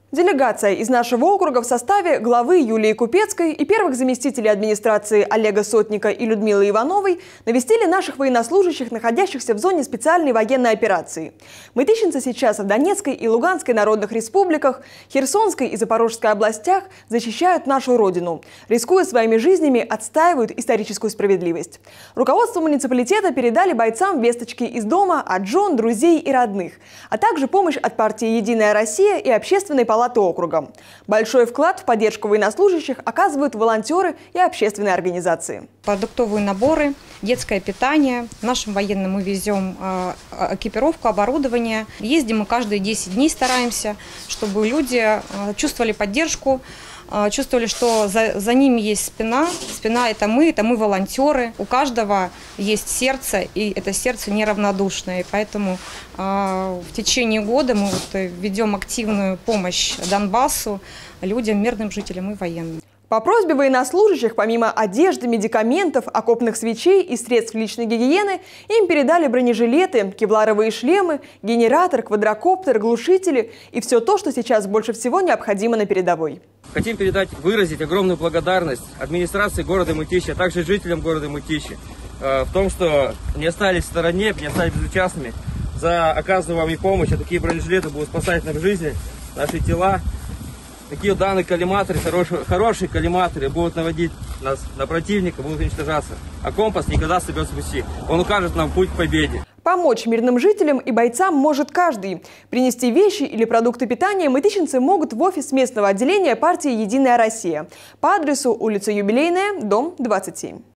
Делегация из нашего округа в составе главы Юлии Купецкой и первых заместителей администрации Олега Сотника и Людмилы Ивановой навестили наших военнослужащих, находящихся в зоне специальной военной операции. Мытищинцы сейчас в Донецкой и Луганской народных республиках, Херсонской и Запорожской областях защищают нашу родину. Рискуя своими жизнями, отстаивают историческую справедливость. Руководство муниципалитета передали бойцам весточки из дома от жен, друзей и родных, а также помощь от партии «Единая Россия» и общественной палаты округа. Большой вклад в поддержку военнослужащих оказывают волонтеры и общественные организации. Продуктовые наборы, детское питание. Нашим военным мы везем экипировку, оборудование. Ездим мы каждые 10 дней, стараемся, чтобы люди чувствовали поддержку, чувствовали, что за ними есть спина. Спина – это мы волонтеры. У каждого есть сердце, и это сердце неравнодушное. И поэтому в течение года мы ведем активную помощь Донбассу, людям, мирным жителям и военным. По просьбе военнослужащих, помимо одежды, медикаментов, окопных свечей и средств личной гигиены, им передали бронежилеты, кевларовые шлемы, генератор, квадрокоптер, глушители и все то, что сейчас больше всего необходимо на передовой. Хотим выразить огромную благодарность администрации города Мытищи, а также жителям города Мытищи в том, что не остались в стороне, не остались безучастными за оказанную вам помощь. А такие бронежилеты будут спасать нам жизни, наши тела. Такие данные коллиматоры, хорошие коллиматоры будут наводить нас на противника, будут уничтожаться. А компас никогда собьется с пути. Он укажет нам путь к победе. Помочь мирным жителям и бойцам может каждый. Принести вещи или продукты питания мытищинцы могут в офис местного отделения партии «Единая Россия» по адресу улица Юбилейная, дом 27.